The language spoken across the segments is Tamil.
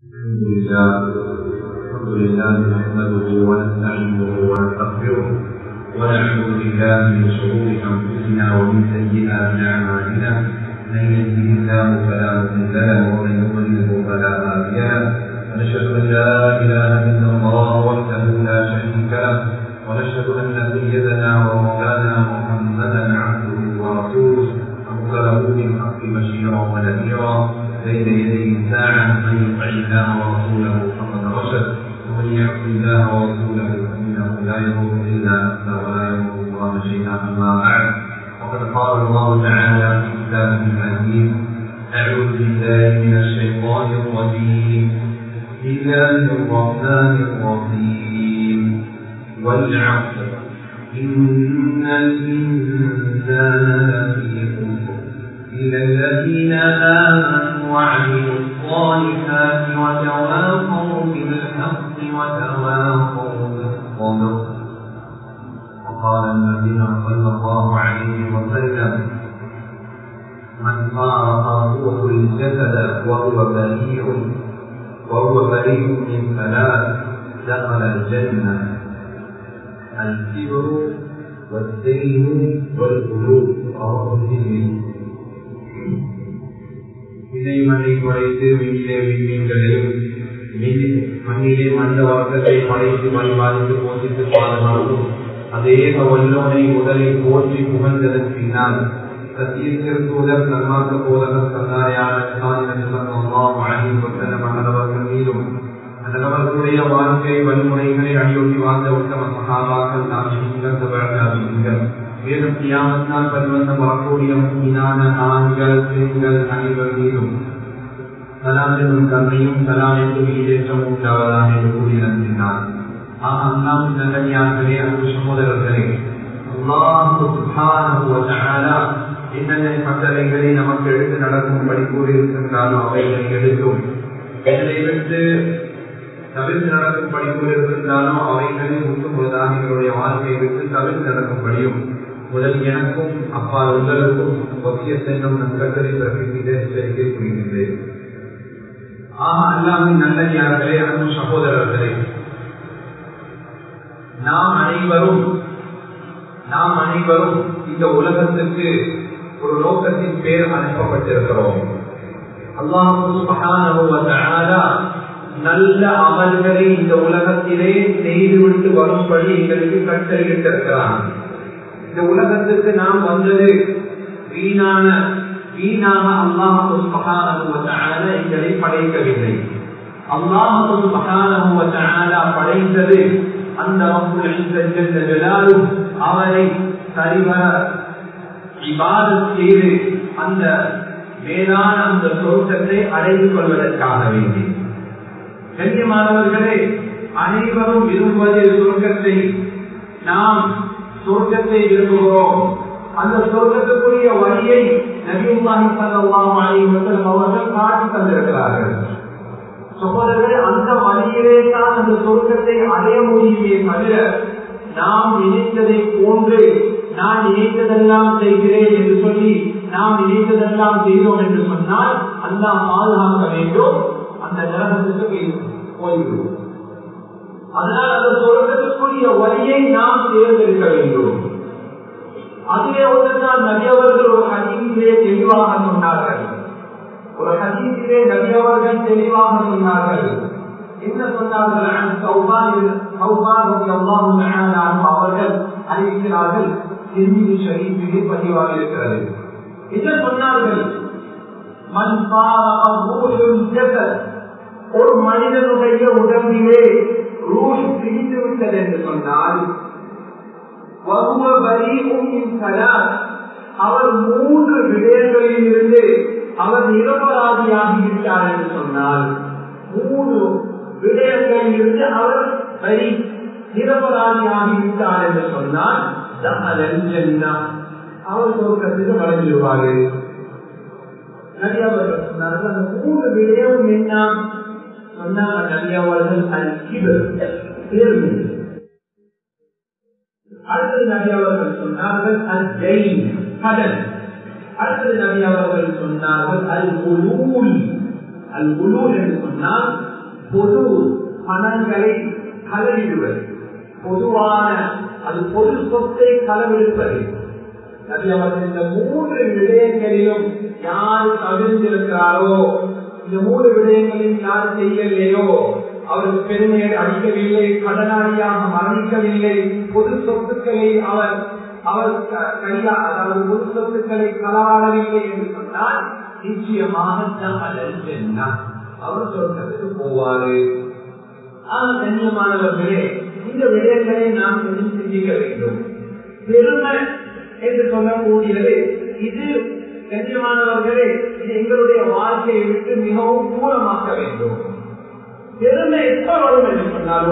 الحمد لله نحمده ونستعينه ونستغفره ونعوذ بالله من شرور انفسنا ومن سيئات اعمالنا من يهده الله فلا مضل له ومن يضلله فلا هادي له ونشهد ان لا اله الا الله وحده لا شريك له ونشهد ان سيدنا ومولانا محمدا عبده ورسوله ارسله بالحق بشيرا ونذيرا بين يدي الساعه من يطع الله ورسوله فقد رشد ومن يعص الله ورسوله فانه لا يضر الا نفسه ولا يضر الله شيئا اما بعد وقد قال الله تعالى في كتابه المجيد اعوذ بالله من الشيطان الرجيم بسم الله الرحمن الرحيم والعصر ان الانسان لفي خسر الا الذين امنوا وعملوا الصالحات وتواصوا بالحق وتواصوا بالصبر. وقال النبي صلى الله عليه وسلم من فارق روح الجسد وهو بريء من ثلاث دخل الجنه الكبر والدين والقلوب رواه الترمذي. இதை மண்ணை படைத்து விண்ணிலே விண்மீன்களையும் மண்ணிலே மனித வர்க்கத்தை படைத்து பரிபாலித்து போஷித்து பாதுகாக்கும் அதே வல்லோனை உடலில் போற்றி புகழ்ந்ததன் பின்னால் சத்தியத்திற்குதர் சன்மார்க்க போதகர் சந்தாரியான மன்னரவர்கள் மீதும் அன்னவர்களுடைய வாழ்க்கை வன்முறைகளை அடியொட்டி வாழ்ந்த உத்தம சகாபாக்கள் தாமிகள் மேலும் தியாகத்தால் பரிவந்த வரக்கூடிய மீதான ஆண்கள் பெண்கள் அனைவர் மீதும் சலாமின் கண்ணையும் சலாமிற்கு ஈடேற்றம் உண்டாவதாக என்று கூறி நம்பினார். அல்லாம் நல்லடியார்களே அன்பு சகோதரர்களே, அல்லாஹ் சுப்ஹானஹு வ தஆலா என்னென்ன கட்டளைகளை நமக்கு எடுத்து நடக்கும்படி கூறியிருக்கின்றாலும் அவைகளை எடுக்கும், எங்களை விட்டு தவிர்த்து நடக்கும்படி கூறியிருக்கின்றாலும் அவைகளை முற்றுமுழுதாக எங்களுடைய வாழ்க்கையை விட்டு தவிர்த்து நடக்கும்படியும் முதல் எனக்கும் அப்பா உங்களுக்கும் வசியத் என்னும் நற்கட்டளை பிறப்பித்து எச்சரிக்கை புரிகின்றேன். அல்லாஹ்வின் நல்லடியார்களே அன்பு சகோதரர்களே, நாம் அனைவரும் இந்த உலகத்துக்கு ஒரு நோக்கத்தின் பேர் அனுப்பப்பட்டிருக்கிறோம். அல்லாஹ் சுப்ஹானஹு வ தஆலா நல்ல அமல்களை இந்த உலகத்திலே செய்துவிட்டு வரும்படி எங்களுக்கு கட்டளையிட்டிருக்கிறான். இந்த உலகத்துக்கு நாம் வந்தது வீணாக அல்லாஹ் சுப்ஹானஹு வ தஆலா எங்களை படைக்கவில்லை. அல்லாஹ் சுப்ஹானஹு வ தஆலா படைத்தது அந்த ரப்புல் இஸ்ஸத் ஜல்ல ஜலாலுஹு அவரை சரிவர இபாதத் செய்து அந்த மேலான அந்த சொர்க்கத்தை அடைந்து கொள்வதற்காக வேண்டி. கண்ணியமானவர்களே, அனைவரும் விரும்புவது சொர்க்கத்தை. நாம் சொர்க்கத்தை விரும்புகிறோம். அந்த சொர்க்கத்துக்குரிய வழியை நபியுல்லாஹி ஸல்லல்லாஹு அலைஹி வஸல்லம் அவர்கள் காட்டி தந்திருக்கிறார்கள். சகோதரர்களே, அந்த வழியிலே தான் அந்த சொர்க்கத்தை அடைய முடியுமே தவிர நாம் நினைத்ததை போன்று நான் நினைத்ததெல்லாம் செய்கிறேன் என்று சொல்லி நாம் நினைத்ததெல்லாம் செய்தோம் என்று சொன்னால் அல்லாஹ் பாதுகாக்க வேண்டும், அந்த நரகத்துக்கு போய்விடும். அதனால் அந்த சொர்க்கத்துக்குரிய வழியை நாம் தேர்ந்தெடுக்க வேண்டும். அதிலே ஒன்றுதான் நபி அவர்கள் ஒரு ஹதீஸிலே தெளிவாக சொன்னார்கள். என்ன சொன்னார்கள்? அவர்கள் அறிவிக்கிறார்கள், திருமிதி ஷரீஃபிலே பதிவாக இருக்கிறது. என்ன சொன்னார்கள்? ஒரு மனிதனுடைய உடம்பிலே ரூஹ் பிரிந்து விட்டது என்று சொன்னால் அவர் 3 விடயங்களில் இருந்து அவர் நிரபராதியாகிவிட்டார் என்று சொன்னால் 3 விடயங்களில் இருந்து அவர் நிரபராதியாகிவிட்டார் என்று சொன்னால் அவர் சொர்க்கத்துக்கு வழங்கிடுவார்கள். நபி அவர்கள் சொன்னார்கள், அந்த 3 விடயம் என்ன சொன்னார்? நபி அவர்கள் தேர்வு. அடுத்தது நபி அவர்கள் சொன்னார்கள் கடன். அடுத்தது நபி அவர்கள் சொன்னார்கள் அல் உலூல். அல் உலூல் என்று சொன்னால் பொது பணங்களை களவிடுவது, பொதுவான அது பொது சொத்தை களவெடுப்பது. இந்த 3 விடயங்களிலும் யார் தவிர்த்திருக்கிறாரோ, இந்த 3 விடயங்களையும் யார் செய்யலையோ அவருக்கு பெருமையை அளிக்கவில்லை, கடனாளியாக மரணிக்கவில்லை, பொது சொத்துக்களை அவர் அதாவது பொது சொத்துக்களை களவாடவில்லை என்று சொன்னால் நிச்சயமாக அவர் சொர்க்கத்துக்கு போவாரு. கண்ணியமானவர்களே, இந்த விடயங்களை நாம் சிந்திக்க வேண்டும். பெருமை என்று சொல்லக்கூடியது இது கண்ணியமானவர்களே, இது எங்களுடைய வாழ்க்கையை விட்டு மிகவும் தூரமாக்க வேண்டும். பெருமை எப்ப வரும் என்று சொன்னால்,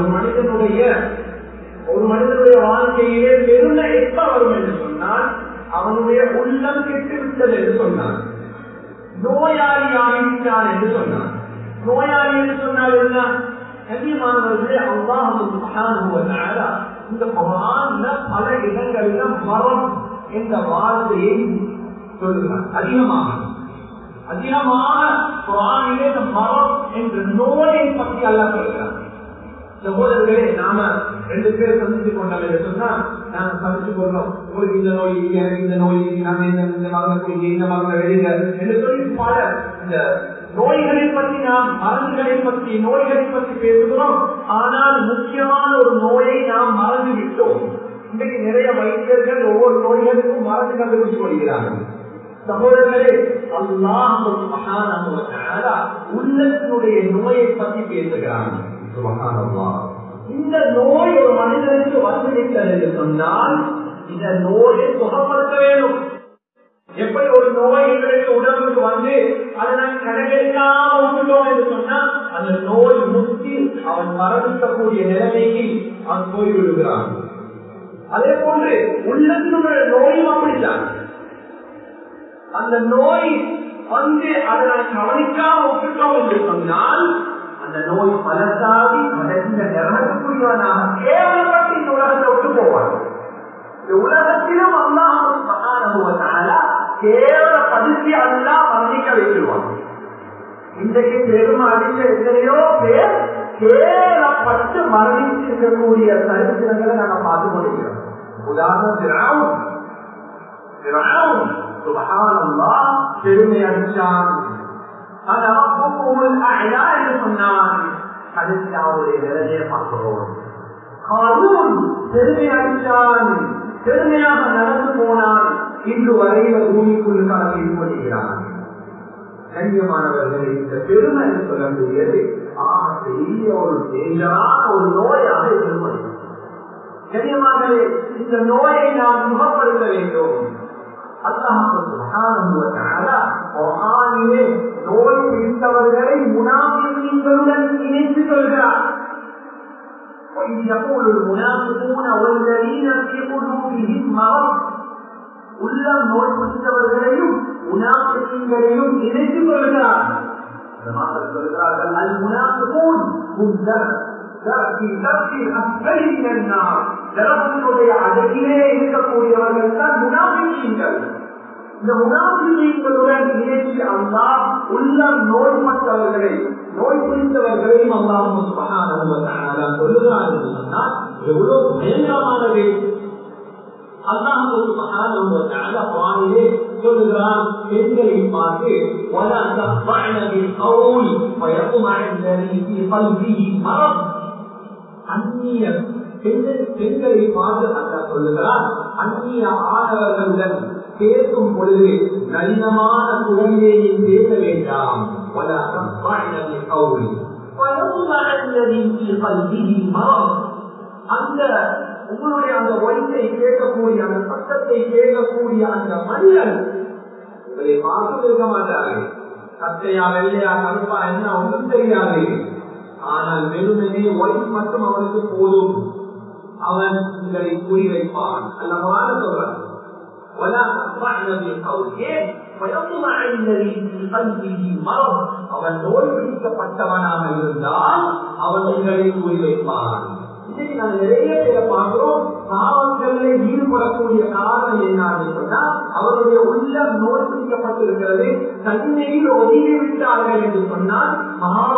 ஒரு மனிதனுடைய வாழ்க்கையிலே பெருமை எப்ப வரும் என்று சொன்னால், அவனுடைய உள்ளம் கெட்டுவிட்டது என்று சொன்னான், நோயாளி ஆகிவிட்டான் என்று சொன்னான். நோயாளி என்று சொன்னால் என்ன? கண்ணியமானவர்களே, அல்லாஹ் சுப்ஹானஹு வ தஆலா இந்த குர்ஆன்ல பல இடங்களில் மரம் என்ற வார்த்தையை சொல்லுகிறார். அதிகமாக குர்ஆனிலே மரம் என்ற நோயை பற்றி அல்லாஹ் சொல்கிறார். சகோதரர்களே, நாம 2 பேர் சந்திச்சு கொண்டோம் என்று சொன்னா நாங்க சந்திச்சு கொள்றோம், உங்களுக்கு இந்த நோய், எனக்கு இந்த நோய், நாங்க இந்த மகனுக்கு இந்த மகனை வெளியில என்று சொல்லி பல இந்த நோய்களை பற்றி நாம் மருந்துகளை பற்றி நோய்களை பற்றி பேசுகிறோம். ஆனால் முக்கியமான ஒரு நோயை நாம் மறந்து விட்டோம். இன்றைக்கு நிறைய வைத்தியர்கள் ஒவ்வொரு நோய்களுக்கும் மருந்து கண்டுபிடிச்சு கொள்கிறார்கள். சகோதரர்களே, அல்லாஹ் சுப்ஹானஹு வ தஆலா உள்ளத்தினுடைய நோயை பற்றி பேசுகிறாங்க. சுப்ஹானல்லாஹ், இந்த நோய் ஒரு மனிதனுக்கு வந்துவிட்டது என்று சொன்னால் இந்த நோயை சுகப்படுத்த வேண்டும். எப்படி ஒரு நோய் எங்களுக்கு உடம்புக்கு வந்து அதை நாம் கணக்கெடுக்காம விட்டுட்டோம் என்று சொன்னா அந்த நோய் முற்றி அவன் மரணிக்கக்கூடிய நிலைமைக்கு அவன் போய்விடுகிறான். அதே போன்று உள்ளத்தினுடைய நோயும் அப்படித்தான். அந்த நோய் வந்து அதை நாம் கவனிக்காம விட்டுட்டோம் என்று சொன்னால் அந்த நோய் பலசாதி மறைந்த நிறமக்கூடியவனாக கேவலப்பட்டு இந்த உலகத்தை விட்டு போவான். இந்த உலகத்திலும் அல்லாஹ் சுப்ஹானஹு வ தஆலா கேவலப்படுத்தி அல்லாஹ் மரணிக்க வைத்துவான். இன்றைக்கு பெரும் அடித்த எத்தனையோ பேர் கேவலப்பட்டு மரணிச்சிருக்கக்கூடிய சரித்திரங்களை நாங்கள் பார்த்து கொண்டிருக்கிறோம். உதாரணம் சுப்ஹானல்லாஹ் பெருமை அடிச்சான், என்று சொன்னான். கடைசியாவுடைய நிலையை பார்க்கிறோம். பெருமை அடித்தான், பெருமையாக நடந்து போனான், இன்று வரையில பூமிக்குள் கலந்து கொள்கிறான். கண்ணியமானவர்களை, இந்த பெருமை என்று சொல்லக்கூடியது பெரிய ஒரு டேஞ்சரான ஒரு நோயாக எதிர்கொள்கிறது. கண்ணியமானவர்களே, இந்த நோயை நாம் சுகப்படுத்த வேண்டும். அல்லாஹ் சுப்ஹானஹு வ தஆலா குர்ஆனிலே நோய் பிடித்தவர்களை முனாஃபிகீன்களுடன் இணைத்து சொல்கிறார். وَإِذْ يَقُولُ الْمُنَافِقُونَ وَالَّذِينَ فِي قُلُوبِهِم مَرَضٌ, உள்ளம் நோய் பிடித்தவர்களையும் முனாஃபிகீன்களையும் இணைத்து சொல்கிறார். சொல்கிறார்கள், அல் முனாஃபிகூன் ஹும் நரகத்தினுடைய அழகிலே இருக்கக்கூடியவர்கள் தான் முனாஃபிகீன்கள். இந்த முனாஃபிகீன்களுடன் இணைத்து அல்லாஹ் உள்ளம் நோய்பட்டவர்களை நோய் பிடித்தவர்களையும் அல்லாஹ் சுப்ஹானஹு வ தஆலா சொல்லுகிறார் என்று சொன்னால் எவ்வளவு பயங்கரமானது. அல்லாஹ் சுப்ஹானஹு வ தஆலா குர்ஆனிலே சொல்லுகிறான், பெண்களை பார்த்து வலா தஃபஅன பில் கௌல் ஃபயத்மஅ அல்லதி ஃபீ கல்பிஹி மரத். அந்நிய பெண்களை பார்த்து அல்லாஹ் சொல்லுகிறான், அந்நிய ஆடவர்களுடன் பேசும் பொழுது நளினமான குரலிலே பேச வேண்டாம். ولا تخضعن بالقول فيطمع الذي في قلبه مرض. அந்த உங்களுடைய அந்த வயசை கேட்கக்கூடிய அந்த சத்தத்தை கேட்கக்கூடிய அந்த மனிதன் உங்களை பார்த்து இருக்க மாட்டாரு. சத்தையா வெள்ளையா கருப்பா என்ன ஒன்றும் தெரியாது. ஆனால் வெறுமனே வயசு மட்டும் அவனுக்கு போதும், அவன் உங்களை குறிவைப்பான். அல்லவான சொல்றான், ولا تخضعن بالقول فيطمع الذي في قلبه مرض. அவன் நோய் பிடிக்கப்பட்டவனாக இருந்தால் அவன் உங்களை குறிவைப்பான். இன்னைக்கு நாங்கள் நிறைய பேரை பார்க்கிறோம், பாவங்களில் ஈடுபடக்கூடிய காரணம் என்னன்னு சொன்னா அவருடைய உள்ளம் நோய் பிடிக்கப்பட்டிருக்கிறது. தன்மையில் ஒதுங்கி விட்டார்கள் என்று சொன்னால் பாவத்தை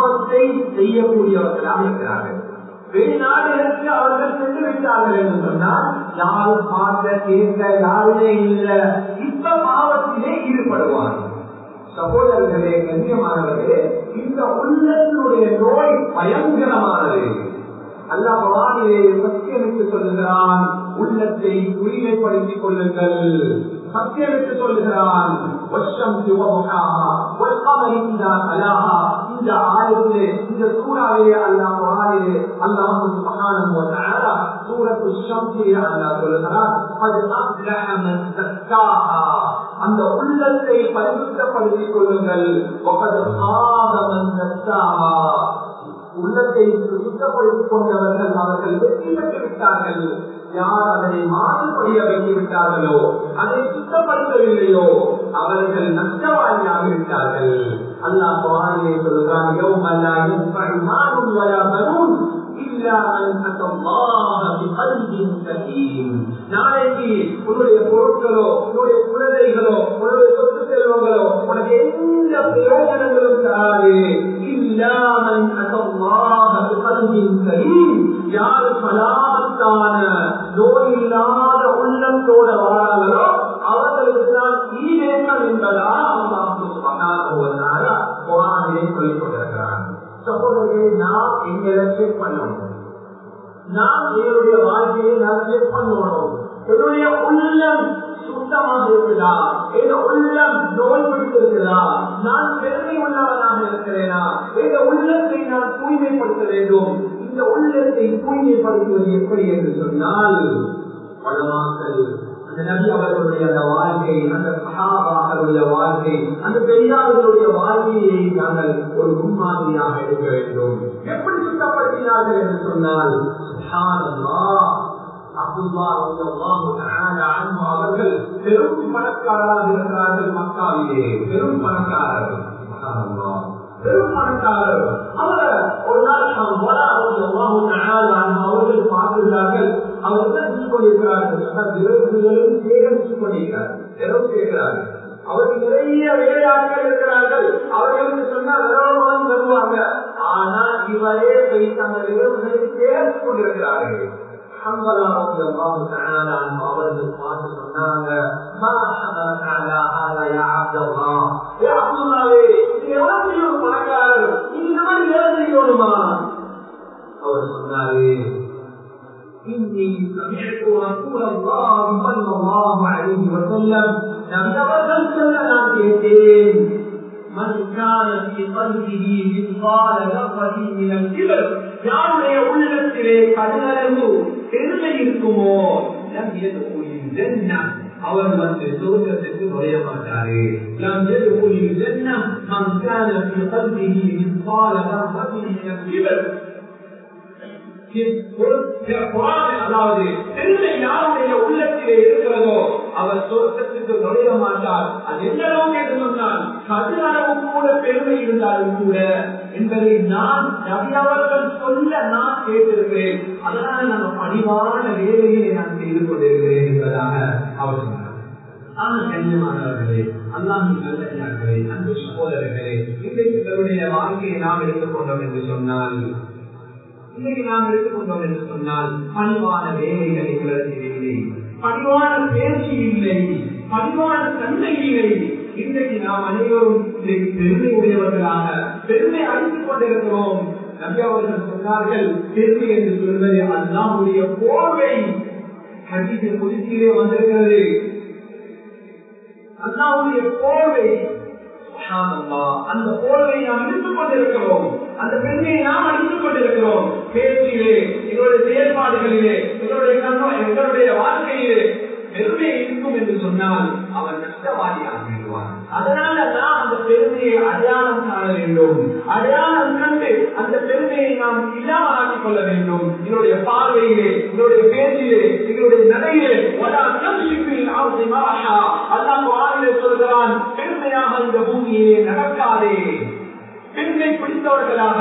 செய்யக்கூடியவர்களாக இருக்கிறார்கள். வெளிநாடுகளுக்கு அவர்கள் சென்று விட்டார்கள் என்று சொன்னால் யாரும் பார்க்க கேட்க யாருமே இல்லை. இப்ப பாவத்திலே ஈடுபடுவார்கள். சகோதரர்களே, கண்ணியமானவர்களே, இந்த உள்ளத்தினுடைய நோய் பயங்கரமானது. அல்லாஹ் குர்ஆனிலே சத்தியமிட்டு சொல்லுகிறான், உள்ளத்தை தூய்மைப்படுத்திக் கொள்ளுங்கள். சத்தியமிட்டு சொல்லுகிறான், வஷ்ஷம்ஸி வதுஹாஹா வல்-கமரி இதா தலாஹா. இந்த ஆயத்திலே, இந்த சூராவிலே அல்லாஹ் குர்ஆனிலே அல்லாஹ் சுப்ஹானஹு வ தஆலா சூரத்து ஷம்ஸிலே அல்லாஹ் சொல்லுகிறான், கத் அஃலஹ மன் ஸக்காஹா. அந்த உள்ளத்தை பரிசுத்தப்படுத்திக் கொள்ளுங்கள். வகத் ஹாப மன் தஸ்ஸாஹா. உள்ளத்தை சுத்தப்படுத்திக் கொண்டவர்கள் அவர்கள் வெற்றி பெற்று விட்டார்கள். யார் அதனை மாறுபடிய வைத்து விட்டார்களோ, அதை சுத்தப்படுத்தவில்லையோ, அவர்கள் நஷ்டவாளியாக விட்டார்கள். அல்லாஹ் குர்ஆனிலே சொல்கிறான், யௌம லா யன்ஃபஉ மாலுன் வலா பனூன் இல்லா மன் அத்தல்லாஹ பிகல்பின் சலீம். நாளைக்கு உன்னுடைய பொருட்களோ, உன்னுடைய குழந்தைகளோ, உன்னுடைய சொத்து செல்வங்களோ உனக்கு எந்த பிரயோஜனங்களும் தராது. இல்லா மன் அத்தல்லாஹ பிகல்பின் சலீம். யார் சலாமத்தான நோயில்லாத உள்ளத்தோட வாராங்களோ அவர்களுக்கு தான் ஈடேற்றம் என்பதா அல்லாஹ் சுப்ஹானஹு வ தஆலா குர்ஆனிலே சொல்லிக் கொண்டிருக்கிறார். சகோதரர்களே, நாம் எங்களை செக் பண்ணணும். நாம் எங்களுடைய வாழ்க்கையை நாம் செக் பண்ணணும். என்னுடைய உள்ளம் சுத்தமாக இருக்குதா? என் உள்ளம் நோய் பிடித்திருக்கிறதா? நான் பெருமை உள்ளவனாக இருக்கிறேனா? இந்த உள்ளத்தை நான் தூய்மைப்படுத்த வேண்டும். இந்த உள்ளத்தை தூய்மைப்படுத்துவது எப்படி என்று சொன்னால், பலமாக்கள் அந்த நபி அவர்களுடைய அந்த வாழ்க்கை, அந்த சஹாபாக்களுடைய வாழ்க்கை, அந்த பெரியார்களுடைய வாழ்க்கையை நாங்கள் ஒரு முன்மாதிரியாக எடுக்க வேண்டும். எப்படி சுத்தப்படுத்தினார்கள் என்று சொன்னால், சுப்ஹானல்லாஹ், அப்துல்லாஹ் ரலியல்லாஹு தஆலா அன்ஹு அவர்கள் பெரும் பணக்காரராக இருக்கிறார்கள். மக்காவிலே பெரும் பணக்காரர்கள். சுப்ஹானல்லாஹ், பெரும் பணக்காரர். அவர் ஒரு நாள் அவர்கள் பார்க்கிறார்கள். அவர்கள் கொண்டிருக்கிறார்கள், சேகரித்துக் கொண்டிருக்கிறார்கள், நிறம் சேர்க்கிறார்கள். அவருக்கு நிறைய வேலையாட்கள் இருக்கிறார்கள். அவர்களுக்கு சொன்னால் நிறவமாக தருவாங்க. ஆனால் இவரே போய் தங்கள் நிறவுகளை சேகரித்துக் கொண்டிருக்கிறார்கள். அவர்கள் பார்த்து சொன்னாங்க, பணக்காரர், இந்த மாதிரி வேலை செய்யணுமா? அவர் சொன்னாரு, إني سمعت رسول الله صلى الله عليه وسلم لم يتوكل لنا كثير من كان في قلبه مثقال ذرة من الكبر. யாருடைய உள்ளத்திலே கடுகளவு பெருமை இருக்குமோ லம் யதுகுலில் ஜன்னah, அவர் சொர்க்கத்துக்கு நுழைய மாட்டாரு. லம் யதுகுலில் ஜன்னah மன் கான في قلبه مثقال ذرة من الكبر. அதாவது பெருமை யாருடைய உள்ளத்திலே இருக்கிறதோ அவர் சொர்க்கத்துக்கு நுழைய மாட்டார். அது எந்த அளவுக்கு என்று சொன்னால், கடு அளவு கூட பெருமை இருந்தாலும் கூட என்பதை நான் நபி அவர்கள் சொல்ல நான் கேட்டிருக்கிறேன். அதனால நம்ம பணிவான வேலையை நான் செய்து கொண்டிருக்கிறேன் என்பதாக அவர் சொன்னார். ஆனால் கண்ணியமானவர்களே, அல்லாஹ்வின் நல்லடியார்களே, அன்பு சகோதரர்களே, இன்றைக்கு தன்னுடைய வாழ்க்கையை நாம் எடுத்துக்கொண்டோம் என்று சொன்னால், பணிவான வேலைகள் எங்களுக்கு இல்லை, பணிவான பேச்சு இல்லை, பணிவான தன்மை இல்லை. இன்றைக்கு நாம் அனைவரும் பெருமை உடையவர்களாக பெருமை அழித்துக் கொண்டிருக்கிறோம். நபி அவர்கள் சொன்னார்கள், பெருமை என்று சொல்வது அல்லாஹ்வுடைய போர்வை. ஹதீஸில் குத்ஸிலே வந்திருக்கிறது, அல்லாஹ்வுடைய போர்வை. அந்த போர்வை நாம் இழுத்துக் கொண்டிருக்கிறோம், அந்த பெருமையை நாம் அழித்துக் கொண்டிருக்கிறோம். பேச்சிலே, எங்களுடைய செயல்பாடுகளிலே, எங்களுடைய வாழ்க்கையிலே பெருமை இருக்கும் என்று சொன்னால் அவன் நஷ்டவாதியாக விடுவான். அதனால நாம் அந்த பெருமையை அடையாளம் காண வேண்டும். அடையாளம் கண்டு அந்த பெருமையை நாம் இல்லாமல் ஆக்கிக் கொள்ள வேண்டும். என்னுடைய பார்வையிலே, என்னுடைய பேச்சிலே, எங்களுடைய நடையிலே அல்லாஹ் சொல்கிறான், பெருமையாக இந்த பூமியிலே நடக்காதே. பெருமை பிடித்தவர்களாக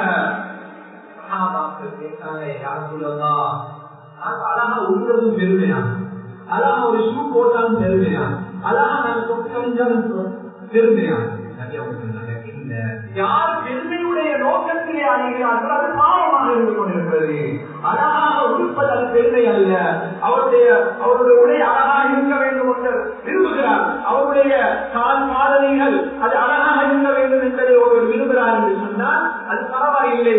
அழகா உங்களதும் பெருமையா, அழகா ஒரு ஷூ போட்டாலும் பெருமையா, அழகா நாங்கள் பெருமையா. யார் பெருமையுடைய நோக்கத்திலே அணிகிறார்கள், அது பாவமாக இருந்து கொண்டிருக்கிறது. அழகாக உடுப்பது அது பெருமை அல்ல. அவருடைய உடை அழகாக இருக்க வேண்டும் என்று விரும்புகிறார். அவருடைய கால் பாதனைகள் அது அழகாக இருக்க வேண்டும் என்பதை ஒருவர் விரும்புகிறார் என்று சொன்னால் அது பரவாயில்லை.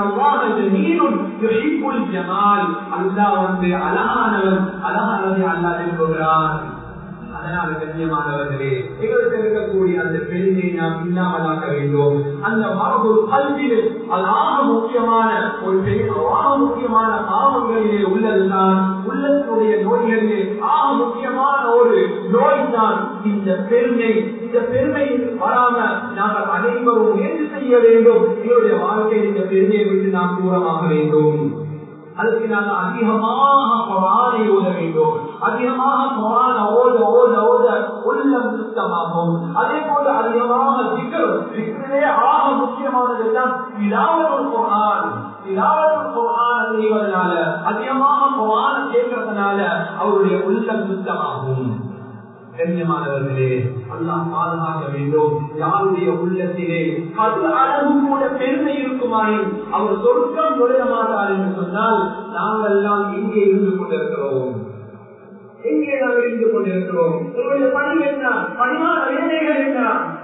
அல்லாஹ் வந்து அழகானவன், அழகானதை அல்லாஹ் விரும்புகிறான். அதனால கண்ணியமானவர்களே, எங்களுக்கு இருக்கக்கூடிய அந்த பெருமையை நாம் இல்லாமலாக்க வேண்டும். அந்த மரபு கல்வியில் அதாக முக்கியமான ஒரு முக்கியமான பாவங்களிலே உள்ளதுதான், உள்ளத்தினுடைய நோய்களிலே ஆக முக்கியமான ஒரு நோய் தான் இந்த பெருமை. இந்த பெருமை வராம நாங்கள் அனைவரும் முயற்சி செய்ய வேண்டும். எங்களுடைய வாழ்க்கையில் இந்த பெருமையை விட்டு நாம் தூரமாக வேண்டும். அதுக்கு நாங்கள் அதிகமாக குர்ஆனை ஓத வேண்டும். அதிகமாக குர்ஆனை ஓத ஓத ஓத உள்ளம் சுத்தமாகும். அதே போல அதிகமாக திக்ரிலே ஆக முக்கியமானது தான் திலாவத்துல் குர்ஆன். திலாவத்துல் குர்ஆன் செய்வதனால, அதிகமாக குர்ஆனை கேட்கறதுனால அவருடைய உள்ளம் சுத்தமாகும். கண்ணியமானவர்களே, அல்லாஹ் பாதுகாக்க வேண்டும். யாருடைய உள்ளத்திலே அது அளவு கூட பெருமை இருக்குமாயின் அவர் சொர்க்கம் நுழைய மாட்டார் என்று சொன்னால் நாங்கள் எல்லாம் எங்கே இருந்து கொண்டிருக்கிறோம்? எங்கே நாங்கள் இருந்து கொண்டிருக்கிறோம்? உங்களுடைய பணி என்ன? பணியான வேலைகள் என்ன?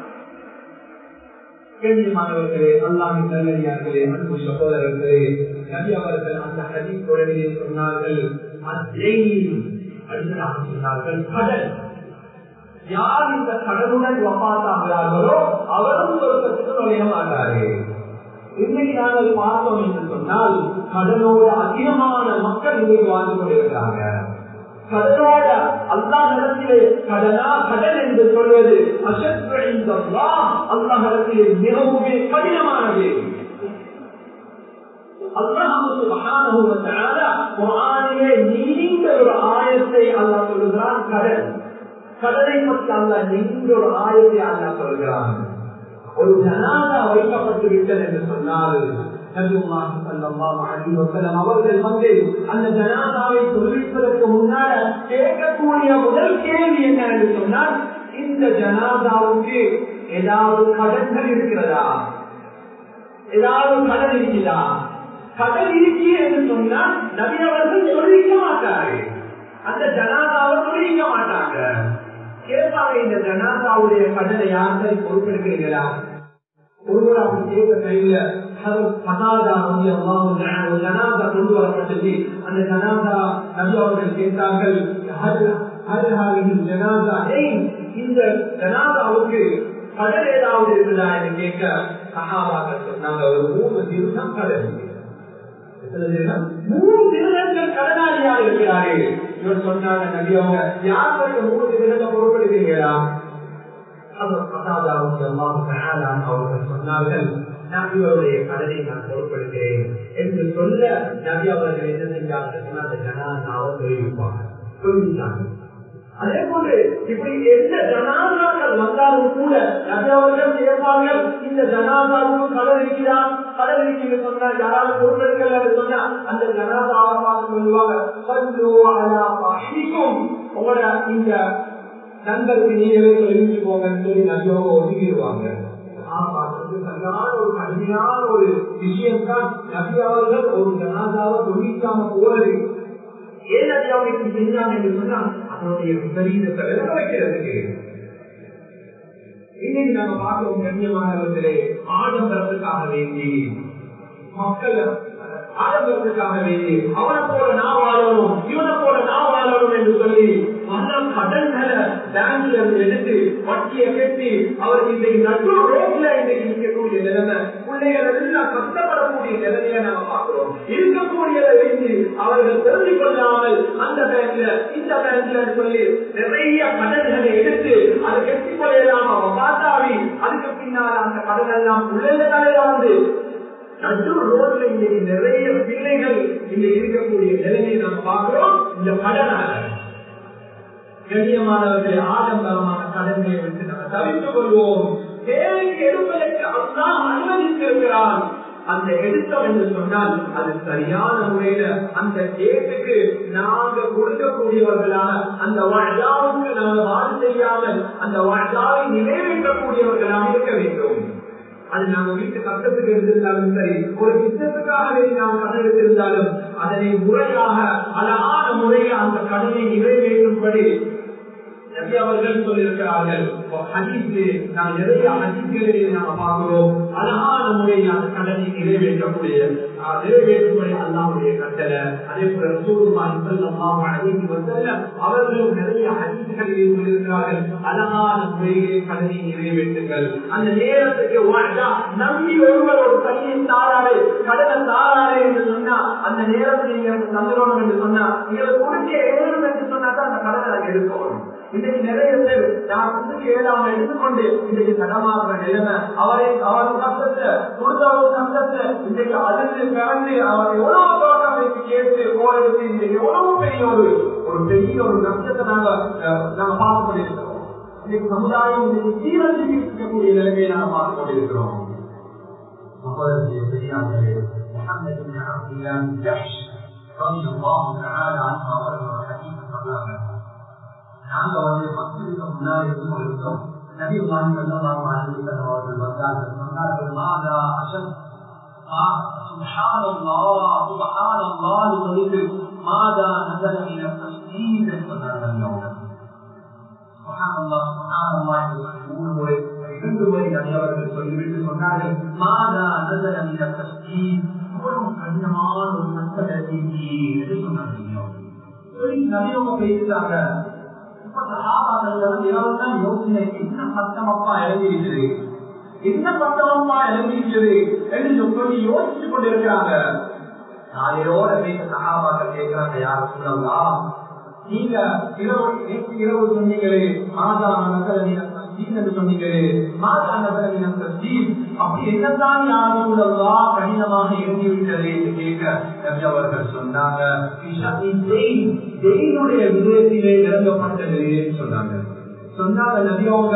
கண்ணியமானவர்களே, அல்லாஹ்வின் நல்லடியார்களே, அன்பு சகோதரர்களே, நபி அவர்கள் அந்த ஹதீஸ் தொடரிலே சொன்னார்கள், அடுத்ததாக சொன்னார்கள் கடல். யார் இந்த கடலுடன் வஃபாத்தாகிறார்களோ அவரும் சொர்க்கத்துக்கு நுழைய மாட்டாரே. இன்னைக்கு நாங்கள் பார்த்தோம் என்று சொன்னால் கடலோட அதிகமான மக்கள் இன்றைக்கு வாழ்ந்து கொண்டிருக்கிறாங்க. கடலோட அல்லாஹ் இடத்திலே கடல் என்று சொல்வது அல்லாஹ் இடத்திலே மிகவுமே கடினமானது. அல்லாஹ் சுப்ஹானஹு வ தஆலா குர்ஆனிலே நீண்ட ஒரு ஆயத்தை அல்லாஹ் சொல்கிறான். கடலை பற்றி அல்லாஹ் நீண்ட ஒரு ஆயத்தை அல்லாஹ் சொல்கிறான். ஒரு ஜனாதா வைக்கப்பட்டு விட்டது என்று சொன்னால் நபியுல்லாஹி ஸல்லல்லாஹு அலைஹி வஸல்லம் அவர்கள் வந்து அந்த ஜனாதாவை தொழுவிப்பதற்கு முன்னால் கேட்கக்கூடிய முதல் கேள்வி என்ன என்று சொன்னால், இந்த ஜனாதாவுக்கு ஏதாவது கடன்கள் இருக்கிறதா? ஏதாவது கடன் இருக்கிறதா? கடன் இருக்கி என்று சொன்னால் நபி அவர்கள் தொழுவிக்க மாட்டாரு. அந்த ஜனாதாவை தொழுவிக்க மாட்டாங்க. கேட்பாங்க, இந்த ஜனாதாவுடைய கடனை யார்களை பொறுப்பெடுக்கிறீங்களா? ஒருவர் அவங்க கேட்க கையில ஜனாதா கொண்டு வரப்பட்டது. அந்த ஜனாதா நபி அவர்கள் கேட்டார்கள், இந்த ஜனாதாவுக்கு கடல் ஏதாவது இருக்குதா என்று கேட்க சஹாபாக்கள் சொன்னாங்க, ஒரு 3 தினம் கடல். 3 தினங்கள் கடனாளியாக இருக்கிறார்கள். இவர் சொன்னாங்க, நபி அவங்க யாருக்கு 3 தினத்தை பொறுப்பெடுக்கிறீங்களா? அவர்கள் சொன்னார்கள், நான் இவருடைய கடனை நான் பொறுப்பெடுக்கிறேன் என்று சொல்ல நபி அவர்கள் என்ன செஞ்சார்கள்? அந்த ஜனாதாவை தொழில்விப்பாங்க. அதே போன்று இப்படி எந்த ஜனாதாக்கள் வந்தாலும் கூட நபி அவர்கள் கேட்பார்கள், இந்த ஜனாதாவுக்கு கடல் இருக்கிறான், கடல் இருக்கிறது சொன்னால் யாராவது பொறுப்பெடுக்கல சொன்னா அந்த ஜனாதாவை பார்த்து சொல்லுவாங்க, உங்களோட இந்த நண்பருக்கு நீங்களே தொழில்விச்சு போங்கன்னு சொல்லி நபியோக ஒதுக்கிடுவாங்க. சரியான ஒரு கடுமையான ஒரு விஷயம் தான் நபி அவர்கள் ஒரு ஜனாதாவை தொழிற்காம போறது. ஏன் நபி அவர்களுக்கு செஞ்சாங்க என்று சொன்னா அதனுடைய விபரீதத்தை விளக்க வைக்கிறதுக்கு. இன்னைக்கு நம்ம பார்க்கிறோம் கண்ணியமானவர்களே, ஆடம்பரத்துக்காக வேண்டி மக்கள் ஆடம்பரத்துக்காக வேண்டி அவனை போல நான் வாழணும், இவனை போல நான் வாழணும் என்று சொல்லி பல கடன்களை பேங்க்ல எடுத்து வட்டியை கட்டி அவருக்கு இன்றைக்கு நடு ரோட்ல இன்றைக்கு இருக்கக்கூடிய நிலைமை, பிள்ளைகள் எல்லாம் கஷ்டப்படக்கூடிய நிலைமையை நாம பார்க்கிறோம். இருக்கக்கூடியதை வைத்து அவர்கள் தெரிந்து கொள்ளாமல் அந்த பேங்க்ல இந்த பேங்க்ல சொல்லி நிறைய கடன்களை எடுத்து அதை கட்டி கொள்ளையெல்லாம் அவன் பார்த்தாவி அதுக்கு பின்னால் அந்த கடன் எல்லாம் பிள்ளைங்க தலையில வந்து நடு ரோட்ல இன்னைக்கு நிறைய பிள்ளைகள் இங்க இருக்கக்கூடிய நிலைமையை நாம் பார்க்கிறோம். இந்த கடனால கண்ணியமானவர்களை ஆடம்பரமான கடன்களை விட்டு நம்ம தவிர்த்துக் கொள்வோம். தேவைக்கு எடுப்பதற்கு அல்லாஹ் அனுமதித்திருக்கிறான். அந்த எடுத்தோம் என்று சொன்னால் அது சரியான முறையில அந்த கேட்டுக்கு நாங்க கொடுக்கக்கூடியவர்களாக, அந்த வாழ்வுக்கு நாங்கள் வாழ் செய்யாமல் அந்த வாழ்வை நிறைவேற்றக்கூடியவர்களாக இருக்க வேண்டும். அது நாங்க வீட்டு பக்கத்துக்கு எடுத்திருந்தாலும் சரி, ஒரு விஷயத்துக்காக நாம் கடன் எடுத்திருந்தாலும் அதனை முறையாக அழகான முறையில் அந்த கடனை நிறைவேற்றும்படி நபி அவர்கள் சொல்லியிருக்கிறார்கள். நாம் நிறைய ஹதீஸ்களை நாம் பார்க்கிறோம். அழகான முறையில் அந்த கடனை நிறைவேற்றும்படி அல்லாஹ்வுடைய கட்டளை. அதே போல ரசூலுல்லாஹி ஸல்லல்லாஹு அலைஹி வஸல்லம் அவர்களும் நிறைய ஹதீஸ்களை சொல்லியிருக்கிறார்கள். அழகான முறையிலே கடனை நிறைவேற்றுங்கள். அந்த நேரத்துக்கு நம்பி ஒருவர் ஒரு கையை தாராரு, கடனை தாராரு என்று சொன்னா அந்த நேரத்தில் நீங்க தந்துடணும் என்று சொன்னா நீங்கள் கொடுக்க ஏழும் என்று சொன்னாதான் அந்த கடனை நாங்கள் எடுக்கணும். இன்னைக்கு நிறைய பேர் நான் முன்னுக்கு ஏழாம எடுத்துக்கொண்டு இன்னைக்கு தடமாறுற நிலைமை, அவர் கஷ்டத்தை கொடுத்தவர்கள் கஷ்டத்தை இன்னைக்கு அழுது பிறந்து அவர் எவ்வளவு தோட்டம் வைத்து கேட்டு போறது இன்னைக்கு எவ்வளவு பெரிய ஒரு கஷ்டத்தை நாங்க பார்த்து கொண்டிருக்கிறோம். இன்னைக்கு சமுதாயம் இன்னைக்கு சீரழிக்கக்கூடிய நிலைமையை நாங்க பார்த்து கொண்டிருக்கிறோம். محمد بن عبد الله بن جحش رضي الله تعالى عنه وارضاه حديث صحابه நாங்க மஸ்ஜிதுக்கு முன்னாடி இருந்தோம். நபி ஸல்லல்லாஹு அலைஹி வஸல்லம் அவர்கள் சொன்னார்கள், மாதா அஷத் சுப்ஹானல்லாஹ் சுப்ஹானல்லாஹ் சொல்லிட்டு மாதா நஸல மின தஸ்தீம் என்று சொன்னார்கள். சுப்ஹானல்லாஹ் சுப்ஹானல்லாஹ் என்று இரண்டு முறை நபி அவர்கள் சொல்லிவிட்டு சொன்னார்கள், மாதா நஸல மின தஸ்தீம், இவ்வளவு கடினமான ஒரு சட்டத்தை என்று சொன்னார்கள். நபி அவங்க பேசிட்டாங்க. யோசனை என்ன பட்டமப்பா இறங்கிருக்கிறது, என்ன பட்டமப்பா இறங்கிருக்கிறது என்று சொல்லி யோசிச்சு கொண்டிருக்கிறாங்க. நாளையோட பேச சகாபாக்கள் கேட்கிறாங்க, யார் சொல்லலாம் நீங்க இரவு சொன்னீங்களே மாதா என்று சொன்னீங்களே மாதா அப்படி என்னதான் யாரும் சொல்லலாம் கடினமாக இறங்கிவிட்டது என்று கேட்க நபி அவர்கள் சொன்னாங்க, விதயத்திலே இறங்கப்பட்டது சொன்னாங்க. சொன்னாங்க நபி அவங்க,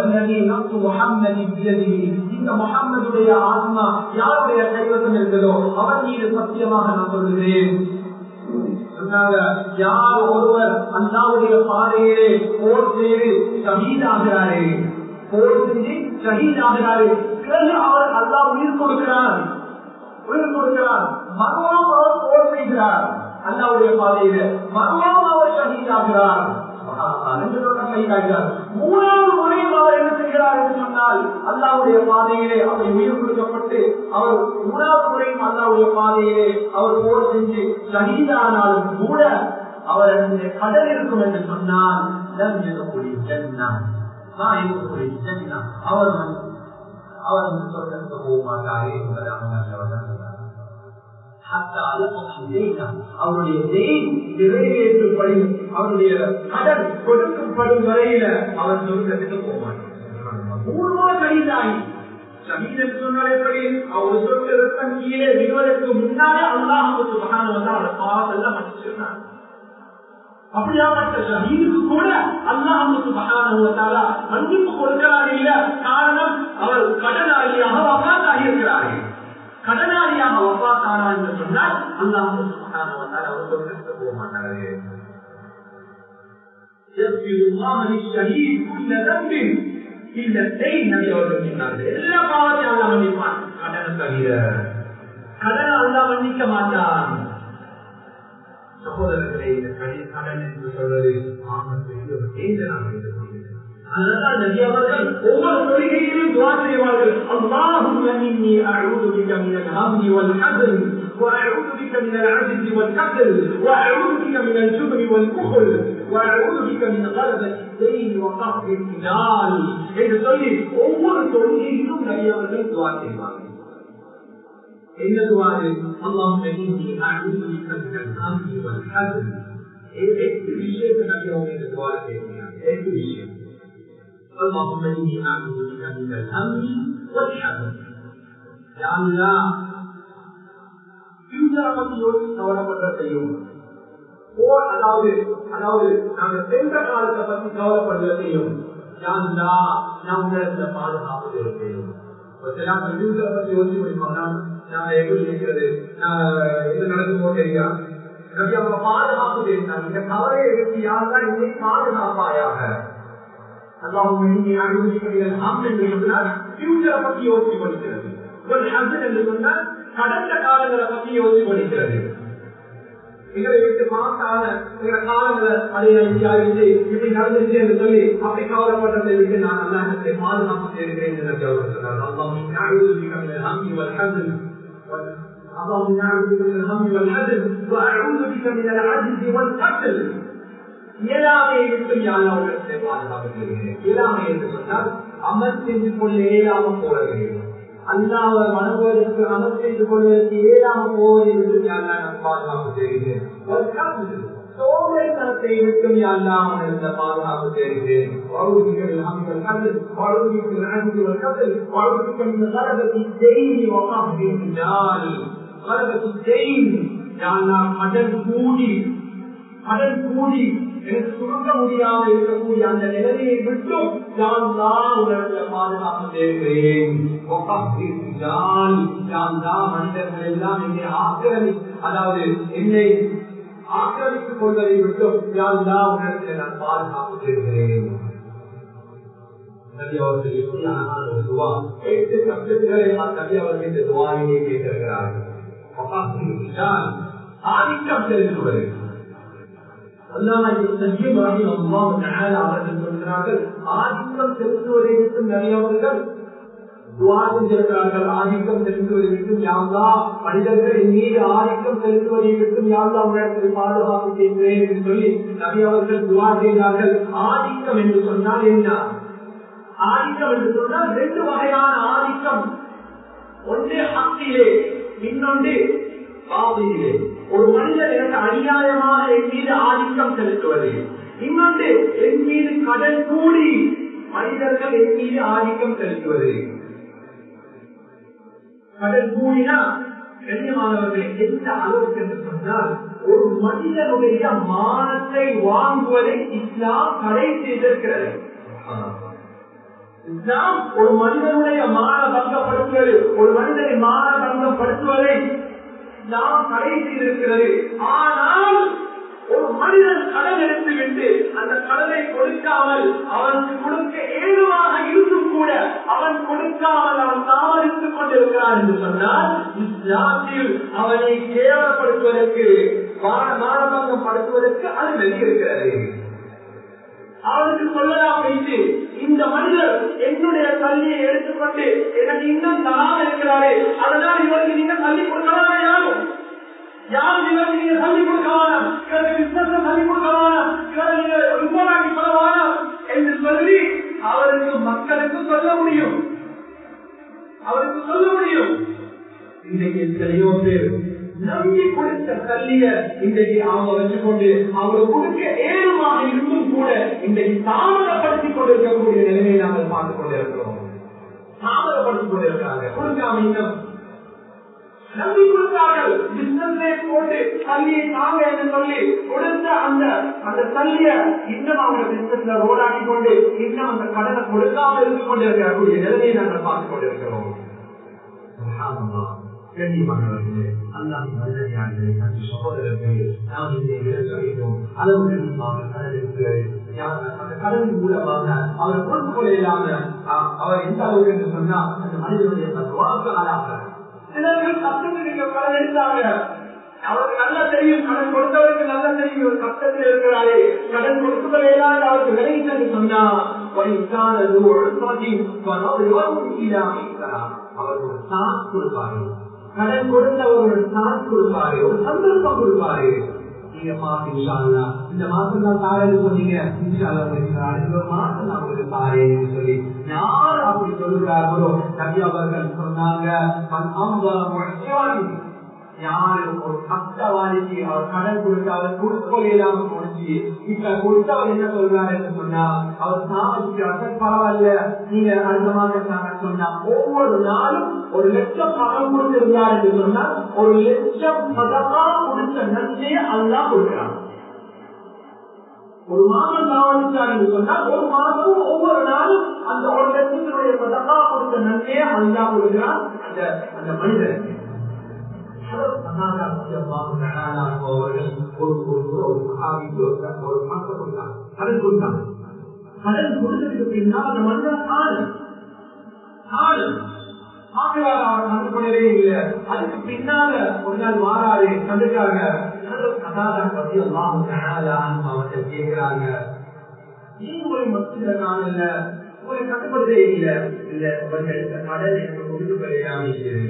இந்த முஹம்மதுடைய ஆத்மா யாருடைய கைவசம் இருந்ததோ அவர் மீது சத்தியமாக நான் சொல்லுகிறேன் சொன்னாங்க. யார் ஒருவர் அல்லாஹ்வுடைய பாதையிலே போர் செய்து ஷஹீதாகிறாரே, போர் செஞ்சு ஷஹீதாகிறாரே, பிறகு அவர் அல்லாஹ் உயிர் கொடுக்கிறார், மறுபடியும் அவர் போர் செய்கிறார் அல்லாஹ்வுடைய பாதையில, மறுபடியும் அவர் ஷஹீதாகிறார், மூணாவது முறையும் அவர் என்ன செய்கிறார் என்று சொன்னால் அல்லாஹ்வுடைய பாதையிலே அவர் உயிர் கொடுக்கப்பட்டு அவர் மூணாவது முறையும் அல்லாஹ்வுடைய பாதையிலே அவர் போர் செஞ்சு ஷஹீதானாலும் கூட அவர் கடல் இருக்கும் என்று சொன்னால் அவர் சொல்றதுக்கு போக மாட்டாரே என்பதை அவங்க அவருடைய நிறைவேற்றும்படி அவருடைய கடன் கொடுக்கப்படும் வரையில அவர் சொர்க்கத்துக்கு போவார். சொன்னால் எப்படி அவர் சொந்த ரத்தம் கீழே விடுவதற்கு முன்னாலே அல்லாஹ் சுப்ஹானஹு வ தஆலா பாவத்தெல்லாம் மன்னிச்சிருந்தார். அப்படியாப்பட்ட ஷஹீதுக்கு கூட அல்லாஹ் சுப்ஹானஹு வ தஆலா மன்னிப்பு கொடுக்கிறார். இல்ல காரணம் அவர் கடனாளியாக வஃபாத் ஆகியிருக்கிறார்கள். கடனாளியாக வஃபாத் ஆனார் என்று சொன்னால் அல்லாஹ் சுப்ஹானஹு வ தஆலா அவர் சொர்க்கத்துக்கு போக மாட்டாரு. யஸ்பிருல்லாஹு லிஷஹீத் குல்ல தன்பின் இல்ல தெய்ன் நபி அவர்கள் சொன்னார்கள், எல்லா பாவத்தையும் அல்லாஹ் மன்னிப்பான், கடனை தவிர. கடனை அல்லாஹ் மன்னிக்க மாட்டான். சகோதரர்களே, இந்த கடன் என்று சொல்வது பெரிய ஒரு டேஞ்சராக இருக்கிறது. அதனால் நபி அவர்கள் ஒவ்வொரு தொழுகையிலும் துஆ செய்வார்கள், அல்லாஹும்ம இன்னி அஊது பிக மினல் ஹம்தி வல் ஹஸன் وأعوذ بك من العجز والكسل وأعوذ بك من الجبن والبخل وأعوذ بك من غلبة الدين وقهر الرجال என்று சொல்லி ஒவ்வொரு தொழுகையிலும் நபி அவர்கள் துஆ செய்வார்கள். என்ன துஆ? அல்லாஹும்ம இன்னி அஊது பிக மினல் ஹம்தி வல் ஹஸன். எட்டு விஷயத்தை நபி அவர்கள் துஆ செய்வாங்க. எட்டு விஷயம். اللهم إني أعوذ بك من الهم والحزن. يا الله ஃபியூச்சரை பத்தி யோசிச்சு கவலைப்படுறதையும் அதாவது நாங்க சென்ற காலத்தை பத்தி கவலைப்படுறதையும் யா அல்லாஹ் நம்மள பாதுகாப்பு இருக்கிறோம். ஃபியூச்சரை பத்தி யோசிச்சு முடிப்போம்னா நாங்க எப்படி இருக்கிறது, எது நடக்குமோ தெரியா, அவங்க பாதுகாப்பு தெரிந்தாங்க. இந்த கவலையை எடுத்து யாருதான் இன்னைக்கு பாதுகாப்பாயாக அல்லாஹும்ம இன்னி அஊது பிக மினல் ஹம் என்று சொன்னால் ஃபியூச்சரை பத்தி யோசிச்சு கொண்டிருக்கிறது. வல் ஹஸன் என்று சொன்னால் கடந்த காலங்களை பத்தி யோசிச்சு கொண்டிருக்கிறது. எங்களை விட்டு மாசான காலங்களை அடையாளி இப்படி நடந்துச்சு என்று சொல்லி அப்படி கவலைப்பட்டதை விட்டு நான் அல்லாஹ்வை பாதுகாப்பு செய்கிறேன் என்று நபி அவர்கள் சொன்னார். அல்லாஹும்ம அஊது பிக மினல் ஹம் வல் ஹஸன் اللهم اعوذ بك من الهم والحزن واعوذ بك من العجز والكسل. இயலாமையை விட்டு யாழ்லாவுடைய பாதுகாப்பு செய்கிறேன். இயலாமை என்று சொன்னால் அமல் செஞ்சு கொள்ள இயலாமல் போறது, அல்லாஹ் மனோதற்கு அமல் செய்து கொள்வதற்கு இயலாமல் போவதை விட்டு யாழ்லா நான் பாதுகாப்பு செய்கிறேன். சோதனை விட்டும் யாழ்லாம் அவனிருந்த பாதுகாப்பு செய்கிறேன். கடன் கூடி எனக்கு சுருக்க முடியாமல் இருக்கக்கூடிய அந்த நிலையை விட்டும் உணர்ந்த பாதுகாப்பு செய்கிறேன். மனிதர்கள் எல்லாம் என்னை அதாவது என்னை ஆக்கிரமித்துக் கொள்வதை விட்டும் உணர்ந்த நான் பாதுகாப்பு செய்கிறேன். நபி அவர்கள் எப்படி அழகான ஒரு துவா 8 சப்ஜெக்டுகளை நபி அவர்கள் இந்த துவாவிலே கேட்டிருக்கிறார்கள். ஆதிக்கம் செலுத்துவது ஆதிக்கம் செலுத்துவதை விட்டும் நிறையவர்கள் துவாசிருக்கிறார்கள். ஆதிக்கம் செலுத்துவதை விட்டும் யாழ்லா மனிதர்கள் என் மீது ஆதிக்கம் செலுத்துவதை விட்டும் யாழ்லா உலகத்தில் பாதுகாப்பு செய்கிறேன் என்று சொல்லி நபி அவர்கள் துவா செய்தார்கள். ஆதிக்கம் என்று சொன்னால் என்ன? ஆதிக்கம் என்று சொன்னால் 2 வகையான ஆதிக்கம். ஒன்று ஹக்கிலே, இன்னொன்று பாதியிலே. ஒரு மனிதர் எனக்கு அநியாயமாக என் மீது ஆதிக்கம் செலுத்துவது, இன்னொன்று என் மீது கடன் கூடி மனிதர்கள் என் மீது ஆதிக்கம் செலுத்துவது. கடன் கூடினா கண்ணியமானவர்களை எந்த அளவுக்கு என்று சொன்னால் ஒரு மனிதனுடைய மானத்தை வாங்குவதை இஸ்லாம் தடை செய்திருக்கிறது. இஸ்லாம் ஒரு மனிதனுடைய மான பங்கப்படுத்துவது, ஒரு மனிதனை மான பங்கப்படுத்துவதை நாம் தடை செய்திருக்கிறது. ஆனால் ஒரு மனிதன் கடன் எடுத்துவிட்டு அந்த கடனை கொடுக்காமல் அவனுக்கு கொடுக்க ஏதுவாக இருந்தும் கூட அவன் கொடுக்காமல் அவன் தாமதித்துக் கொண்டிருக்கிறான் என்று சொன்னால் இஸ்லாத்தில் அவனை கேவலப்படுத்துவதற்கு மானபங்கப்படுத்துவதற்கு அது வெளியிருக்கிறது. அவனுக்கு சொல்லலாம் வைத்து இந்த மனிதர் என்னுடைய தள்ளியை எடுத்துக்கொண்டு எனக்கு இன்னும் தராம இருக்கிறாரே, அதனால் இவருக்கு நீங்க தள்ளி கொடுக்கலாம். யாரும் இவருக்கு நீங்க தள்ளி கொடுக்கலாம், இவருக்கு பிசினஸ் தள்ளி கொடுக்கலாம், இவரை நீங்க உண்மையாக்கி சொல்லலாம் என்று சொல்லி அவருக்கு மக்களுக்கு சொல்ல முடியும், அவருக்கு சொல்ல முடியும். இன்றைக்கு எத்தனையோ பேர் நம்பி கொடுத்த கல்லிய இன்றைக்கு அவங்க வச்சுக்கொண்டு அவங்க கொடுக்க ஏதுமாக இருந்தும் கூட இன்றைக்கு தாமதப்படுத்திக் கொண்டிருக்கக்கூடிய நிலையை நாங்கள் பார்த்துக் கொண்டிருக்கிறோம். தாமதப்படுத்திக் கொண்டிருக்கிறாங்க, கொடுக்காம இன்னும் நம்பி கொடுத்தார்கள். பிசினஸ்லே போட்டு கல்லியை தாங்க என்று சொல்லி கொடுத்த அந்த கல்லிய இன்னும் அவங்க பிசினஸ்ல ரோடாக்கி கொண்டு இன்னும் அந்த கடனை கொடுக்காம இருந்து கொண்டிருக்கக்கூடிய நிலையை நாங்கள் பார்த்துக் கொண்டிருக்கிறோம். கண்ணியமானவர்களே, அல்லாஹ்வின் நல்லடியார்களே, நம் சகோதரர்களே, நாம் இதை விளக்க வேண்டும். அளவுக்கு அந்த கடலின் மூலமாக அவர் பொறுப்பு கொள்ள இல்லாம அவர் எந்த அளவுக்கு என்று சொன்னா அந்த மனிதனுடைய வாக்காளாக சிலர்கள் கஷ்டத்தில் நீங்க கடன் எடுத்தாங்க. அவருக்கு நல்லா தெரியும், கடன் கொடுத்தவருக்கு நல்லா தெரியும் ஒரு கஷ்டத்தில் இருக்கிறாரே, கடன் கொடுக்கலையிலான்னு அவருக்கு விளைவிச்சு என்று சொன்னா அவர் ஒரு சான்ஸ் கொடுப்பாரு, கடன் கொடுத்தவர் ஒரு சான்ஸ் கொடுப்பாரு, ஒரு சந்தர்ப்பம் கொடுப்பாரு. நீங்க பாத்தீங்க இந்த மாசம் தான் தாரன்னு சொன்னீங்க, அடுத்த ஒரு மாசம் நான் உங்களுக்கு தாரேன்னு சொல்லி யார் அப்படி சொல்லுகிறார்களோ நபி அவர்கள் சொன்னாங்க, யாரு ஒரு கஷ்டவாதிக்கு அவர் கடன் கொடுத்து அவர் கொடுக்கொள்ளாம கொடுத்து இப்ப கொடுத்தவர் என்ன சொல்றாரு என்று சொன்னா அவர் சாமதிக்கிறார். பரவாயில்ல, நீங்க அடுத்த மாதம் சொன்னா ஒவ்வொரு நாளும் 1,00,000 பணம் கொடுத்திருந்தார் என்று சொன்னா 1,00,000 சதகா கொடுத்த நன்மையை அல்லாஹ் கொடுக்கிறார். ஒரு மாதம் தாமதித்தார் என்று சொன்னால் ஒரு மாதமும் ஒவ்வொரு நாளும் அந்த 1,00,000 சதகா கொடுத்த நன்மையை அல்லாஹ் கொடுக்கிறார் அந்த மனிதனுக்கு. கடன் கொடுத்ததுக்கு பின்னால் அந்த மனிதன் அவர் கண்டுகொள்ளவே இல்லை. அதுக்கு பின்னால ஒரு நாள் மாறாரு கண்டுட்டாங்க. அவர்கள் கேட்கிறாங்க, நீங்களும் மத்தியில காணல, உங்களை கட்டுப்படுத்தே இல்லை, இந்த கடல் எனக்கு கொடுத்து பெறையாம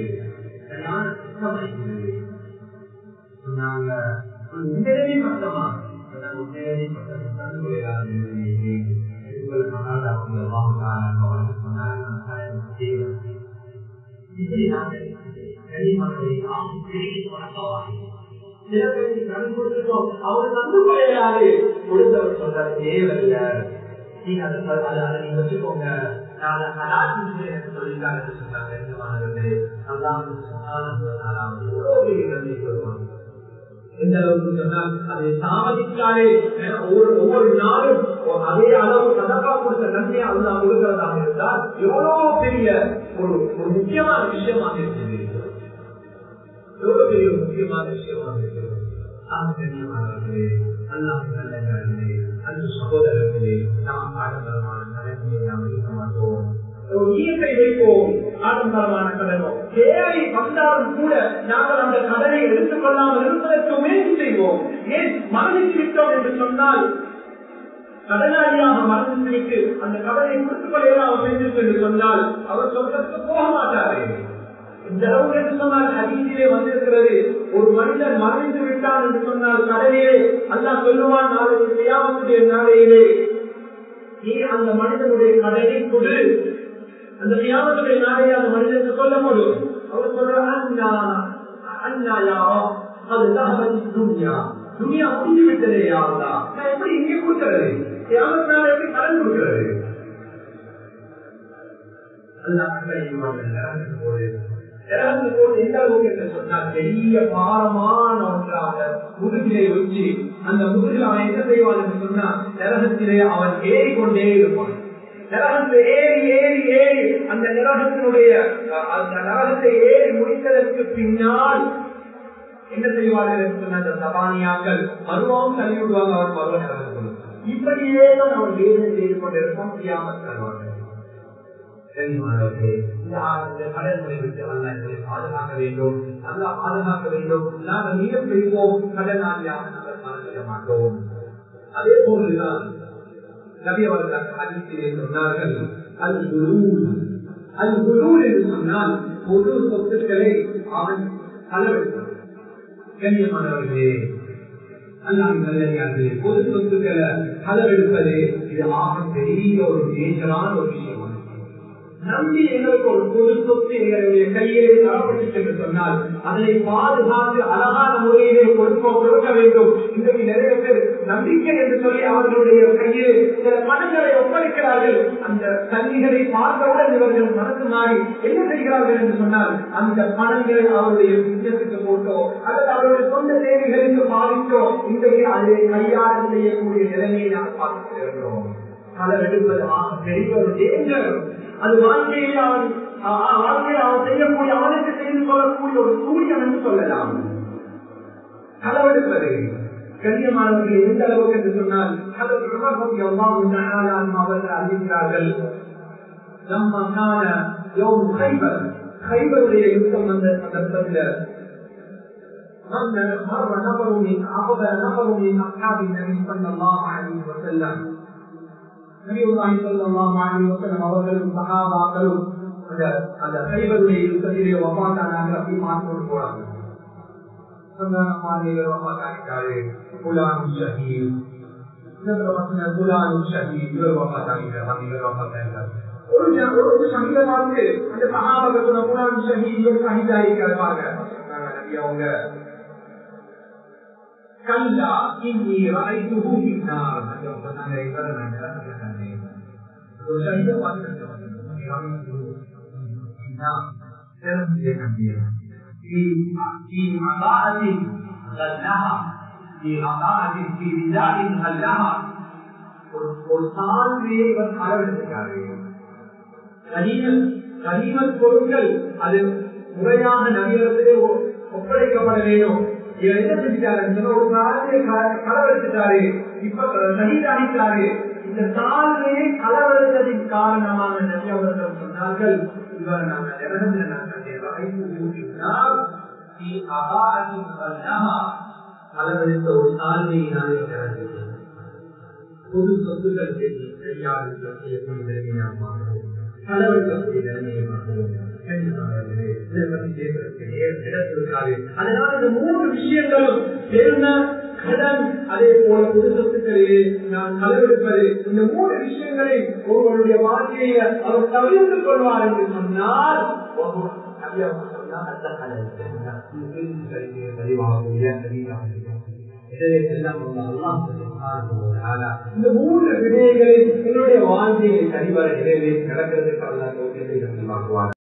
சொன்னாங்க. உண்மையிலே கஷ்டமா உண்மையிலே அவர் தந்து கொள்ளையாரு கொடுத்தவர் சொல்றாரு தேவையில்ல, நீங்க அதை நீங்க வச்சுக்கோங்க, சொல்லிட்டாங்க சொன்னாங்க. எந்த அளவுக்கு சொன்னால் அதை சாதித்தாலே ஒவ்வொரு நாளும் அதே அளவு சதகா கொடுத்த நன்மையை அல்லா கொடுக்கிறதாக இருந்தால் எவ்வளவு பெரிய ஒரு முக்கியமான விஷயமாக இருக்கிறது. எவ்வளவு பெரிய ஒரு முக்கியமான விஷயமாக இருக்கிறது. அன்பு சகோதரர்களே, நாம் ஆடம்பரமான கடனை நாம் இருக்க மாட்டோம். ஈட்டை வைப்போம், ஆடம்பரமான கடனோ தேவை வந்தாலும் கூட நாங்கள் அந்த கடனை எடுத்துக் கொள்ளாமல் இருப்பதற்கு முயற்சி செய்வோம். ஏன் மரணித்து விட்டோம் என்று சொன்னால், கடனாளியாக மரணித்து விட்டு அந்த கடனை கொடுத்துக் கொள்ளையெல்லாம் என்று சொன்னால் அவர் சொல்றதுக்கு போக மாட்டாரு. இந்த அளவுக்கு என்று சொன்னால் ஹதீஸிலே வந்திருக்கிறது, ஒரு மனிதன் மரணித்து விட்டான் என்று சொன்னால் கடனிலே அல்லாஹ் சொல்லுவான், நாளைக்கு கியாமத்துடைய நாளையிலே நீ அந்த மனிதனுடைய கடனை கொடு. அந்த கியாமத்துடைய நாளையே அந்த மனிதனுக்கு சொல்லப்படும். அவர் சொல்றார், துனியா முடிஞ்சு விட்டதே யாருதா, நான் எப்படி இங்கே கொடுக்கிறது, கியாமத்து நாளை எப்படி கடன் கொடுக்கிறது? எந்த அளவுக்கு என்று சொன்னால் பெரிய பாரமான ஒன்றாக முதுகிலே வச்சு அந்த முதுகில் அவன் என்ன செய்வான் என்று சொன்னால் நரகத்திலே அவன் ஏறிக்கொண்டே இருப்பான். நரகத்தை ஏறி ஏறி ஏறி அந்த நரகத்தினுடைய அந்த நரகத்தை ஏறி முடித்ததற்கு பின்னால் என்ன செய்வார்கள் என்று சொன்ன அந்த சபானியாக்கள் மருவம் தள்ளி விடுவாங்க. அவர் மருவ நரகத்தில் இப்படியே தான் அவன் வேதனை செய்து கொண்டிருப்பான். முடியாமல் தருவார்கள். கடன்களை விட்டு அல்ல எங்களை பாதுகாக்க வேண்டும், அல்ல பாதுகாக்க வேண்டும். நாங்கள் மிக செய்வோம், கடனாளியாக நாங்கள் பாதுகாக்க மாட்டோம். அதே போன்றுதான் நபி அவர்கள் ஹதீஸிலே சொன்னார்கள், அல் குலூல் என்று சொன்னால் பொது சொத்துக்களை அவன் களவெடுத்தான். கண்ணியமானவர்களே, அல்லாஹ் நல்லடியார்களே, பொது சொத்துக்களை களவெடுப்பது இது ஆக பெரிய ஒரு மேஜரான ஒரு விஷயம். நம்பி எங்களுக்கு ஒரு பொது சொத்து எங்களுடைய கையிலே தரப்பட்டு என்று சொன்னால் அதனை பாதுகாத்து அழகான முறையிலே கொடுக்க வேண்டும். இன்றைக்கு நிறைய பேர் நம்பிக்கை என்று சொல்லி அவர்களுடைய கையிலே சில பணங்களை ஒப்படைக்கிறார்கள். அந்த கல்விகளை பார்த்தவுடன் இவர்கள் மனசு மாறி என்ன செய்கிறார்கள் என்று சொன்னால் அந்த பணங்களை அவருடைய பிசினஸுக்கு போட்டோ அல்லது அவருடைய சொந்த தேவைகளுக்கு பாதித்தோ இன்றைக்கு அதை கையாள செய்யக்கூடிய நிலைமையை நாம் பார்த்து வருகிறோம். களம் எடுப்பது பெரிய ஒரு டேஞ்சர். அது வாழ்க்கையில் அவன் செய்யக்கூடிய அவனுக்கு செய்து கொள்ளக்கூடிய ஒரு சூரியன் என்று சொல்லலாம். களவெடுப்பது கண்ணியமானவர்கள் எந்த அளவுக்கு என்று சொன்னால் அவர்கள் அறிவிக்கிறார்கள், கைபருடைய யுத்தம் வந்த சந்தர்ப்பத்தில் அவர்களும் சகாபாக்களும் அந்த கைபருடைய யுத்தத்திலே வஃபாத்தானாங்க. அப்படி பார்த்து போறாங்க. ஒரு சமீப பார்த்து அந்த சகாபாக்கள் அவங்க கல்லா இன்னி ரஅய்துஹு ஃபின்னார் பொருட்கள் அது முறையாக நவீனத்திலே ஒப்படைக்கப்பட வேண்டும். என்ன செஞ்சாரு, ஒரு நாளைக்கு களவெடுத்துட்டாரு, இப்ப சகிதாகிட்டாரு. இப்ப இந்த தாழ்மையை களவெடுத்ததின் காரணமாக நபி அவர்கள் சொன்னார்கள், இவர் நாங்கள் இடத்துல அளவெடுத்த ஒரு தாழ்மையை நாங்கள் இறங்குகிறோம். பொது சொத்துக்கள் அதனால இந்த 3 விஷயங்களும் சேர்ந்த கடன், அதே போல பொது சொத்துக்களிலே நான் களவெடுப்பது, இந்த 3 விஷயங்களை ஒருவருடைய வாழ்க்கையை அவர் தவிர்த்துக் கொள்வார் என்று சொன்னால் இந்த 3 விடயங்களை என்னுடைய வாழ்க்கையை சரிவர நிறைவே நடக்கிறதுக்கு